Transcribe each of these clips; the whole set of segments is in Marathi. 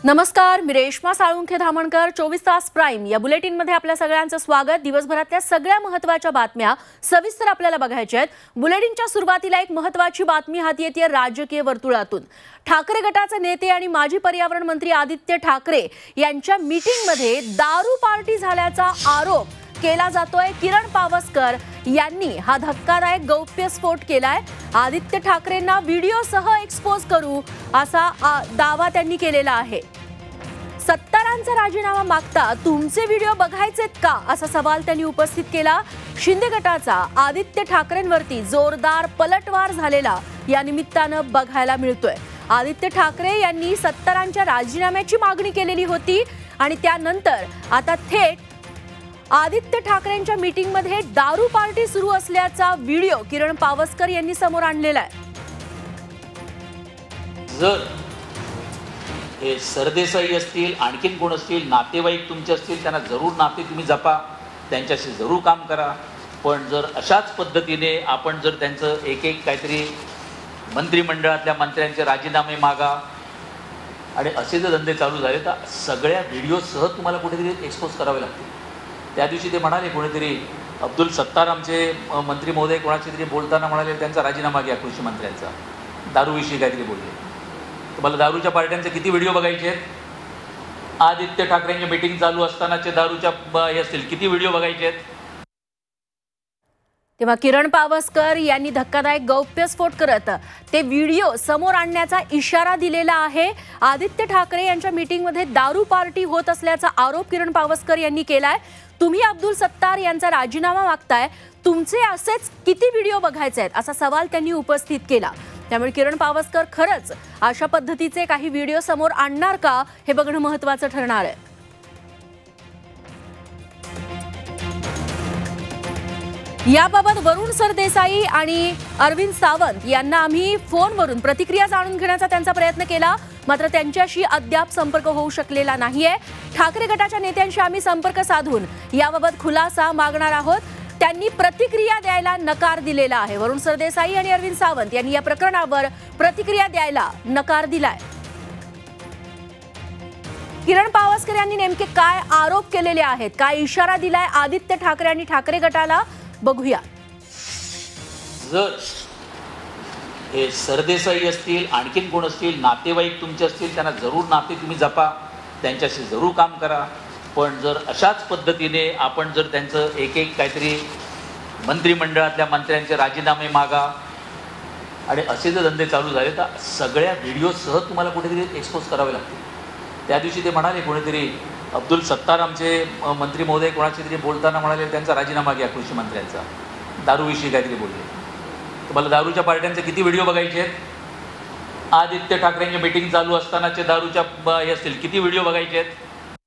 नमस्कार, मी रेश्मा साळुंखे धामणकर. 24 तास प्राईम या बुलेटिनमध्ये आपल्या सगळ्यांचं स्वागत. दिवसभरातल्या सगळ्या महत्त्वाच्या बातम्या सविस्तर आपल्याला बघायच्या आहेत. बुलेटिनच्या सुरुवातीला एक महत्त्वाची बातमी हाती येते राजकीय वर्तुळातून. ठाकरे गटाचे नेते आणि माजी पर्यावरण मंत्री आदित्य ठाकरे यांच्या मीटिंगमध्ये दारू पार्टी झाल्याचा आरोप केला जातोय. किरण पावसकर यांनी हा धक्कादायक गौप्यस्फोट केलाय. आदित्य ठाकरेंना व्हिडिओसह एक्सपोज करू असा दावा त्यांनी केलेला आहे. सत्तारांचा राजीनामा मागता तुमचे व्हिडिओ बघायचेत का असा सवाल त्यांनी उपस्थित केला. शिंदे गटाचा आदित्य ठाकरेंवरती जोरदार पलटवार झालेला या निमित्तानं बघायला मिळतोय. आदित्य ठाकरे यांनी सत्तारांच्या राजीनाम्याची मागणी केलेली होती आणि त्यानंतर आता थेट आदित्य ठाकरेंच्या मीटिंगमध्ये दारू पार्टी सुरू असल्याचा व्हिडिओ किरण पावसकर यांनी समोर आणलेला आहे. जर हे सरदेसाई असतील, आणखीन कोण असतील, नातेवाईक तुमचे असतील, त्यांना जरूर नाते तुम्ही जपा, त्यांच्याशी जरूर काम करा. पण जर अशाच पद्धतीने आपण जर त्यांचं एक एक काहीतरी मंत्रिमंडळातल्या मंत्र्यांचे राजीनामे मागा आणि असे जर धंदे चालू झाले तर सगळ्या व्हिडिओसह तुम्हाला कुठेतरी एक्सपोज करावे लागतील. त्या दिवशी ते म्हणाले, कोणीतरी अब्दुल सत्तार आमचे मंत्री महोदय कोणाशी तरी बोलताना म्हणाले त्यांचा राजीनामा घ्या कृषी मंत्र्यांचा, दारूविषयी काहीतरी बोलले. तुम्हाला दारूच्या पार्ट्यांचे किती व्हिडिओ बघायचे आहेत? आदित्य ठाकरेंची मीटिंग चालू असतानाचे दारूच्या हे असतील किती व्हिडिओ बघायचे आहेत? तेव्हा किरण पावसकर यांनी धक्कादायक गौप्यस्फोट करत ते व्हिडिओ समोर आणण्याचा इशारा दिलेला आहे. आदित्य ठाकरे यांच्या मीटिंगमध्ये दारू पार्टी होत असल्याचा आरोप किरण पावसकर यांनी केलाय. तुम्ही अब्दुल सत्तार यांचा राजीनामा मागताय, तुमचे असेच किती व्हिडिओ बघायचे आहेत असा सवाल त्यांनी उपस्थित केला. त्यामुळे किरण पावसकर खरंच अशा पद्धतीचे काही व्हिडिओ समोर आणणार का हे बघणं महत्त्वाचं ठरणार आहे. याबाबत वरुण सरदेसाई आणि अरविंद सावंत यांना आम्ही फोनवरून प्रतिक्रिया जाणून घेण्याचा त्यांचा प्रयत्न केला, मात्र त्यांच्याशी अद्याप संपर्क होऊ शकलेला नाहीये. ठाकरे गटाच्या नेत्यांशी आम्ही संपर्क साधून याबाबत खुलासा मागणार आहोत. त्यांनी प्रतिक्रिया द्यायला नकार दिलेला आहे. वरुण सरदेसाई आणि अरविंद सावंत यांनी या प्रकरणावर प्रतिक्रिया द्यायला नकार दिलाय. किरण पावसकर यांनी नेमके काय आरोप केलेले आहेत, काय इशारा दिलाय आदित्य ठाकरे आणि ठाकरे गटाला, बघूया. जर हे सरदेसाई असतील, आणखीन कोण असतील, नातेवाईक तुमचे असतील, त्यांना जरूर नाते तुम्ही जपा, त्यांच्याशी जरूर काम करा. पण जर अशाच पद्धतीने आपण जर त्यांचं एक एक काहीतरी मंत्रिमंडळातल्या मंत्र्यांचे राजीनामे मागा आणि असे जर धंदे चालू झाले तर सगळ्या व्हिडिओसह तुम्हाला कुठेतरी एक्सपोज करावे लागतील. त्या दिवशी ते म्हणाले, कोणीतरी अब्दुल सत्तार आमचे मंत्री महोदय कोणाशी तरी बोलताना म्हणाले त्यांचा राजीनामा घ्या कृषी मंत्र्यांचा, दारूविषयी काहीतरी बोलले. तुम्हाला दारूच्या पार्ट्यांचे किती व्हिडिओ बघायचे आहेत? आदित्य ठाकरेंची मीटिंग चालू असतानाचे दारूच्या हे असतील किती व्हिडिओ बघायचे आहेत?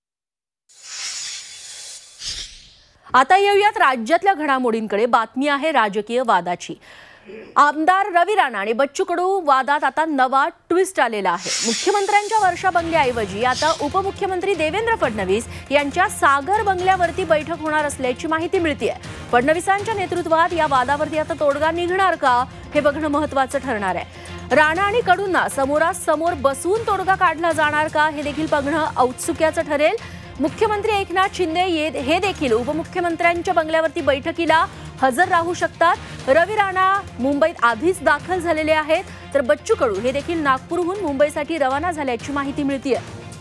आता येऊयात राज्यातल्या घडामोडींकडे. बातमी आहे राजकीय वादाची. आमदार रवी राणा आणि बच्चू कडू वादात आता नवा ट्विस्ट आलेला आहे. मुख्यमंत्र्यांच्या वर्षा बंगल्याऐवजी आता उपमुख्यमंत्री देवेंद्र फडणवीस यांच्या सागर बंगल्यावरती बैठक होणार असल्याची माहिती मिळते. फडणवीसांच्या नेतृत्वात या वादावरती आता तोडगा निघणार का हे बघणं महत्त्वाचं ठरणार आहे. राणा आणि कडूंना समोरासमोर बसवून तोडगा काढला जाणार का हे देखील बघणं औत्सुक्याचं ठरेल. मुख्यमंत्री एकनाथ शिंदे हे देखील उपमुख्यमंत्र्यांच्या बंगल्यावरती बैठकीला हजर राहू शकतात. रवी राणा मुंबईत आधीच दाखल झालेले आहेत, तर बच्चू कडू हे देखील नागपूरहून मुंबईसाठी रवाना झाल्याची माहिती मिळतेय.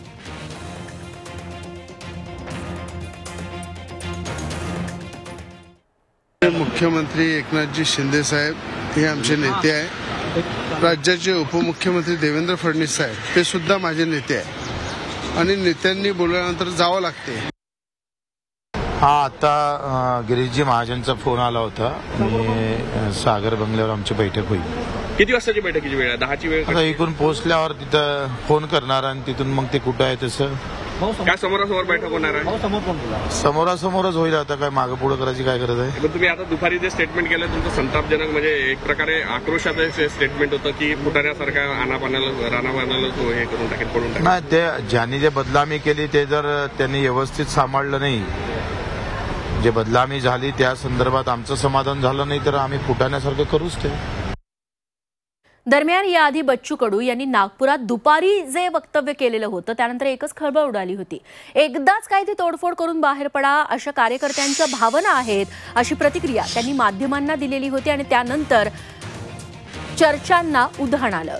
मुख्यमंत्री एकनाथजी शिंदे साहेब हे आमचे नेते आहेत. राज्याचे उपमुख्यमंत्री देवेंद्र फडणवीस साहेब ते सुद्धा माझे नेते आहेत आणि नेत्यांनी बोलल्यानंतर जावं लागते. हा, आता गिरीशजी महाजनचा फोन आला होता आणि सागर बंगल्यावर आमची बैठक होईल. किती वाजताची बैठकीची वेळ आहे? 10ची वेळ. आता इकडून पोहोचल्यावर तिथं फोन करणार आणि तिथून मग ते कुठं आहे तसं काय समोरासमोर बैठक होणार आहे? समोरासमोरच होईल. आता काय मागं पुढं करायची काय गरज आहे? पण तुम्ही आता दुपारी जे स्टेटमेंट केलं तुमचं संतापजनक, म्हणजे एक प्रकारे आक्रोशाचं स्टेटमेंट होतं की फुटाण्यासारखा राणापाण्याला हे करून टाकेल, पडून टाकेल. नाही, ते ज्यांनी जे बदनामी केली ते जर त्यांनी व्यवस्थित सांभाळलं नाही, जे बदनामी झाली त्या संदर्भात आमचं समाधान झालं नाही तर आम्ही फुटाण्यासारखं करूच ते. दरम्यान याआधी बच्चू कडू यांनी नागपुरात दुपारी जे वक्तव्य केलेलं होतं त्यानंतर एकच खळबळ उडाली होती. एकदाच काही ती तोडफोड करून बाहेर पडा अशा कार्यकर्त्यांच्या भावना आहेत अशी प्रतिक्रिया त्यांनी माध्यमांना दिलेली होती आणि त्यानंतर चर्चांना उधाण आलं.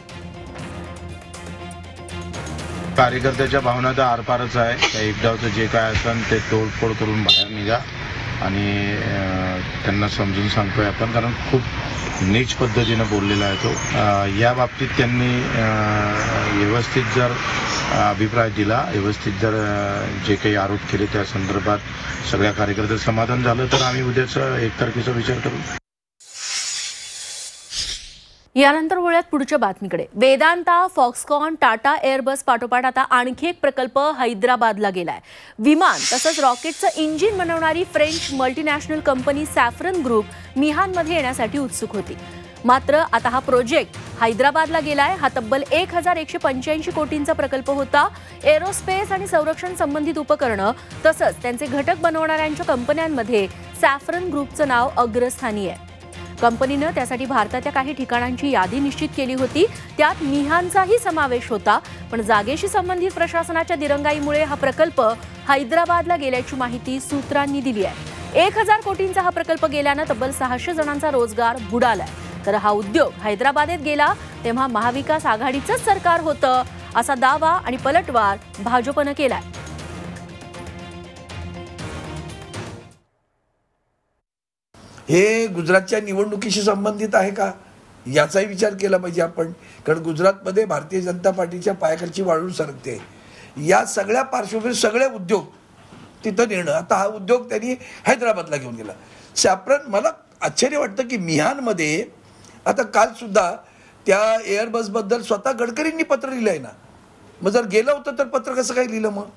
कार्यकर्त्याच्या भावना तर आरपारच आहे. त्या एकदाचं जे काय असेल ते तोडफोड करून बाहेर निघा आणि त्यांना समजून सांगतोय आपण, कारण खूप नीच पद्धतीनं बोललेला आहे तो. या बाबतीत त्यांनी व्यवस्थित जर अभिप्राय दिला, व्यवस्थित जर जे काही आरोप केले त्या संदर्भात सगळ्या कार्यकर्ते समाधान झालं तर आम्ही उद्याचा 1 तारखेचा विचार करू. यानंतर वळूयात पुढच्या बातमीकडे. वेदांता, फॉक्सकॉन, टाटा एअरबस पाठोपाठ आता आणखी एक प्रकल्प हैदराबादला गेलाय. विमान तसंच रॉकेटचं इंजिन बनवणारी French multinational company Safran group मिहानमध्ये येण्यासाठी उत्सुक होती. मात्र आता हा प्रोजेक्ट हैदराबादला गेलाय. हा तब्बल 1185 कोटींचा प्रकल्प होता. एरोस्पेस आणि संरक्षण संबंधित उपकरणं तसंच त्यांचे घटक बनवणाऱ्यांच्या कंपन्यांमध्ये सॅफ्रन ग्रुपचं नाव अग्रस्थानी आहे. कंपनीनं त्यासाठी भारताच्या काही ठिकाणांची यादी निश्चित केली होती. त्यात मिहानचाही समावेश होता. पण जागेशी संबंधित प्रशासनाच्या दिरंगाईमुळे हा प्रकल्प हैदराबादला गेल्याची माहिती सूत्रांनी दिली आहे. 1000 कोटींचा हा प्रकल्प गेल्यानं तब्बल 600 जणांचा रोजगार बुडालाय. तर हा उद्योग हैदराबादेत गेला तेव्हा महाविकास आघाडीचंच सरकार होतं असा दावा आणि पलटवार भाजपनं केलाय. हे गुजरातच्या निवडणुकीशी संबंधित आहे का याचाही विचार केला पाहिजे आपण, कारण गुजरातमध्ये भारतीय जनता पार्टीच्या पायाखालची वाळू सरकते. या सगळ्या पार्श्वभूमीवर सगळे उद्योग तिथं नेणं, आता हा उद्योग त्यांनी हैदराबादला घेऊन गेला. सॅफ्रन, मला आश्चर्य वाटतं की मिहानमध्ये आता काल सुद्धा त्या एअरबसबद्दल स्वतः गडकरींनी पत्र लिहिलं आहे ना. मग जर गेलं होतं तर पत्र कसं काय लिहिलं मग?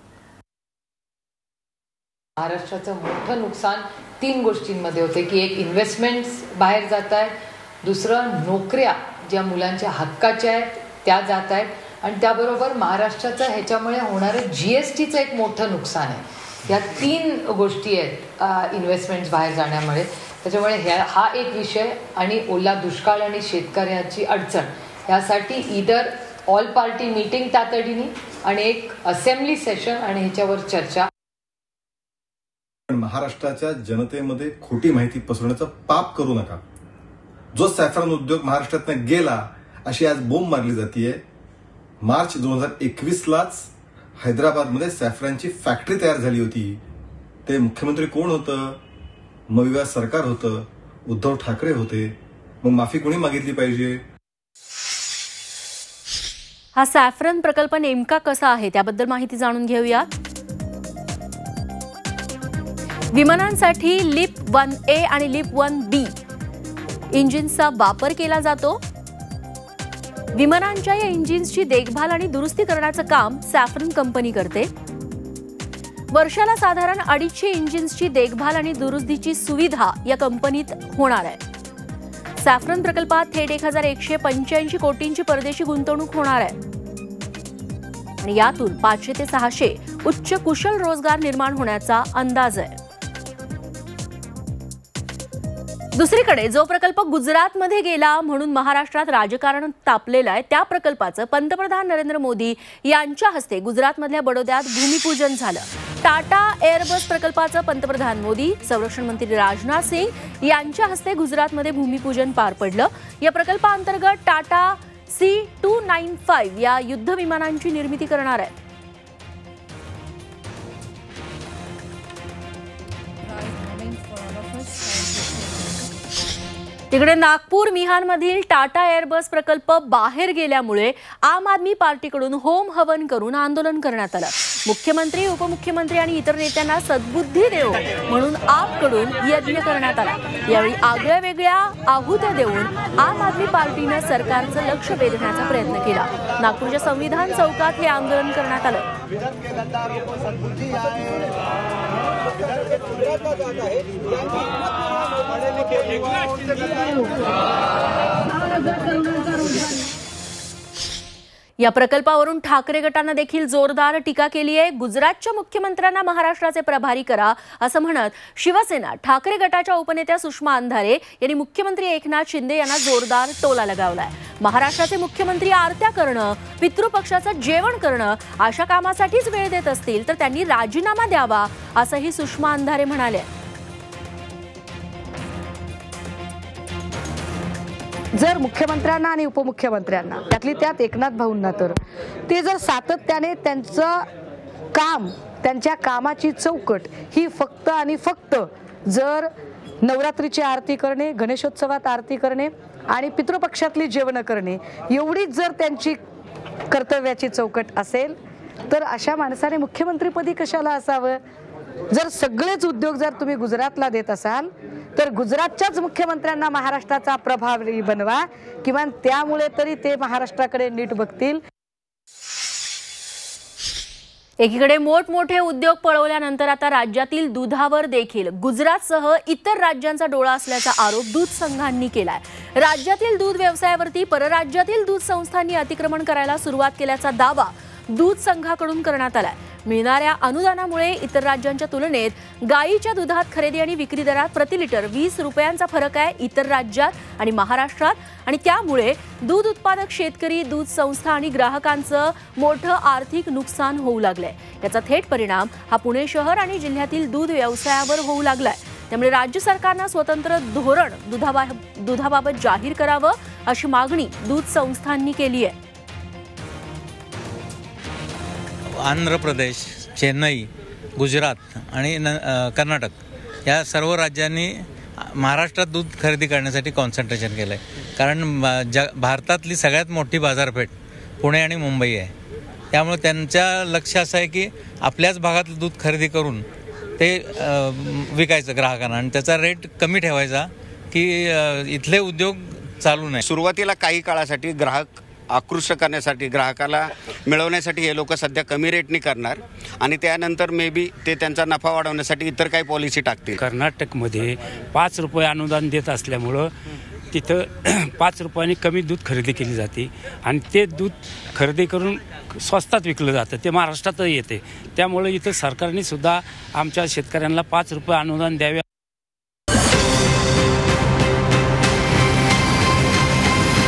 महाराष्ट्राचं मोठं नुकसान 3 गोष्टींमध्ये होते की एक इन्व्हेस्टमेंट्स बाहेर जात आहेत, दुसरं नोकऱ्या ज्या मुलांच्या हक्काच्या आहेत त्या जात आहेत आणि त्याबरोबर महाराष्ट्राचं ह्याच्यामुळे होणारं GSTचं एक मोठं नुकसान आहे. या 3 गोष्टी आहेत इन्व्हेस्टमेंट्स बाहेर जाण्यामुळे. त्याच्यामुळे हा एक विषय आणि ओला दुष्काळ आणि शेतकऱ्याची अडचण यासाठी इधर ऑल पार्टी मीटिंग तातडीने आणि एक असेंब्ली सेशन आणि ह्याच्यावर चर्चा. महाराष्ट्राच्या जनतेमध्ये खोटी माहिती पसरवण्याचं पाप करू नका. जो सॅफ्रॉन उद्योग महाराष्ट्रातनं गेला अशी आज बोंब मारली जाते. मार्च 2021लाच हैदराबादमध्ये सॅफ्रॉनची फॅक्टरी तयार झाली होती. ते मुख्यमंत्री कोण होतं? महाविकास सरकार होतं, उद्धव ठाकरे होते. मग माफी कोणी मागितली पाहिजे? हा सॅफ्रन प्रकल्प नेमका कसा आहे त्याबद्दल माहिती जाणून घेऊया. विमानांसाठी लिप 1A आणि लिप 1B इंजिन्सचा वापर केला जातो. विमानांच्या या इंजिन्सची देखभाल आणि दुरुस्ती करण्याचं काम सॅफ्रन कंपनी करते. वर्षाला साधारण 250 इंजिन्सची देखभाल आणि दुरुस्तीची सुविधा या कंपनीत होणार आहे. सॅफ्रन प्रकल्पात थेट 1185 कोटींची परदेशी गुंतवणूक होणार आहे आणि यातून 500 ते 600 उच्च कुशल रोजगार निर्माण होण्याचा अंदाज आहे. दुसरीकडे जो प्रकल्प गुजरातमध्ये गेला म्हणून महाराष्ट्रात राजकारण तापलेलं आहे त्या प्रकल्पाचं पंतप्रधान नरेंद्र मोदी यांच्या हस्ते गुजरातमधल्या बडोद्यात भूमिपूजन झालं. टाटा एअरबस प्रकल्पाचं पंतप्रधान मोदी, संरक्षण मंत्री राजनाथ सिंग यांच्या हस्ते गुजरातमध्ये भूमिपूजन पार पडलं. या प्रकल्पाअंतर्गत टाटा C295 या युद्ध विमानांची निर्मिती करणार आहे. तिकडे नागपूर मिहानमधील टाटा एअरबस प्रकल्प बाहेर गेल्यामुळे आम आदमी पार्टीकडून होम हवन करून आंदोलन करण्यात आलं. मुख्यमंत्री, उपमुख्यमंत्री आणि इतर नेत्यांना सद्बुद्धी देव म्हणून आपकडून यज्ञ करण्यात आला. यावेळी आगळ्या वेगळ्या आहुत्या देऊन आम आदमी पार्टीनं सरकारचं लक्ष वेधण्याचा प्रयत्न केला. नागपूरच्या संविधान चौकात हे आंदोलन करण्यात आलं. या प्रकल्पावरून ठाकरे गटानं देखील जोरदार टीका केली आहे. गुजरातच्या मुख्यमंत्र्यांना महाराष्ट्राचे प्रभारी करा असं म्हणत शिवसेना ठाकरे गटाच्या उपनेत्या सुषमा अंधारे यांनी मुख्यमंत्री एकनाथ शिंदे यांना जोरदार टोला लगावलाय. महाराष्ट्राचे मुख्यमंत्री आरत्या करणं, पितृपक्षाचं जेवण करणं अशा कामासाठीच वेळ देत असतील तर त्यांनी राजीनामा द्यावा असंही सुषमा अंधारे म्हणाले. जर मुख्यमंत्र्यांना आणि उपमुख्यमंत्र्यांना त्यातली त्यात एकनाथ भाऊंना तर ते जर सातत्याने त्यांचं काम, त्यांच्या कामाची चौकट ही फक्त आणि फक्त जर नवरात्रीची आरती करणे, गणेशोत्सवात आरती करणे आणि पितृपक्षातली जेवणं करणे एवढीच जर त्यांची कर्तव्याची चौकट असेल तर अशा माणसाने मुख्यमंत्रीपदी कशाला असावं. जर सगळेच उद्योग जर तुम्ही गुजरातला देत असाल तर गुजरातच्याच मुख्यमंत्र्यांना महाराष्ट्राचा प्रभारी बनवा, किमान त्यामुळे तरी ते महाराष्ट्राकडे नीट बघतील. एकीकडे मोठमोठे उद्योग पळवल्यानंतर आता राज्यातील दुधावर देखील गुजरातसह इतर राज्यांचा डोळा असल्याचा आरोप दूध संघांनी केलाय. राज्यातील दूध व्यवसायावरती परराज्यातील दूध संस्थांनी अतिक्रमण करायला सुरुवात केल्याचा दावा दूध संघाकडून करण्यात आलाय. मिळणाऱ्या अनुदानामुळे इतर राज्यांच्या तुलनेत गायीच्या दुधात खरेदी आणि विक्री दरात प्रति लिटर 20 रुपयांचा फरक आहे इतर राज्यात आणि महाराष्ट्रात, आणि त्यामुळे दूध उत्पादक शेतकरी, दूध संस्था आणि ग्राहकांचं मोठं आर्थिक नुकसान होऊ लागलंय. याचा थेट परिणाम हा पुणे शहर आणि जिल्ह्यातील दूध व्यवसायावर होऊ लागलाय. त्यामुळे राज्य सरकारनं स्वतंत्र धोरण दुधाबाबत जाहीर करावं अशी मागणी दूध संस्थांनी केली आहे. आंध्र प्रदेश, चेन्नई, गुजरात आणि कर्नाटक या सर्व राज्यांनी महाराष्ट्रात दूध खरेदी करण्यासाठी कॉन्सन्ट्रेशन केलं आहे. कारण भारतातली सगळ्यात मोठी बाजारपेठ पुणे आणि मुंबई आहे. त्यामुळे त्यांच्या लक्ष असं आहे की आपल्याच भागातलं दूध खरेदी करून ते विकायचं ग्राहकांना आणि त्याचा रेट कमी ठेवायचा की इथले उद्योग चालू नाही. सुरुवातीला काही काळासाठी ग्राहक आकृष्ट करण्यासाठी, ग्राहकाला मिळवण्यासाठी हे लोक सध्या कमी रेटनी करणार आणि त्यानंतर मे बी ते त्यांचा नफा वाढवण्यासाठी इतर काही पॉलिसी टाकतील. कर्नाटकमध्ये 5 रुपये अनुदान देत असल्यामुळं तिथं 5 रुपयांनी कमी दूध खरेदी केली जाते आणि ते दूध खरेदी करून स्वस्तात विकलं जातं. ते महाराष्ट्रातही येते. त्यामुळे इथं सरकारने सुद्धा आमच्या शेतकऱ्यांना 5 रुपये अनुदान द्यावे.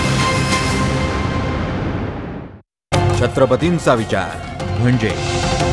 छत्रपतींचा विचार म्हणजे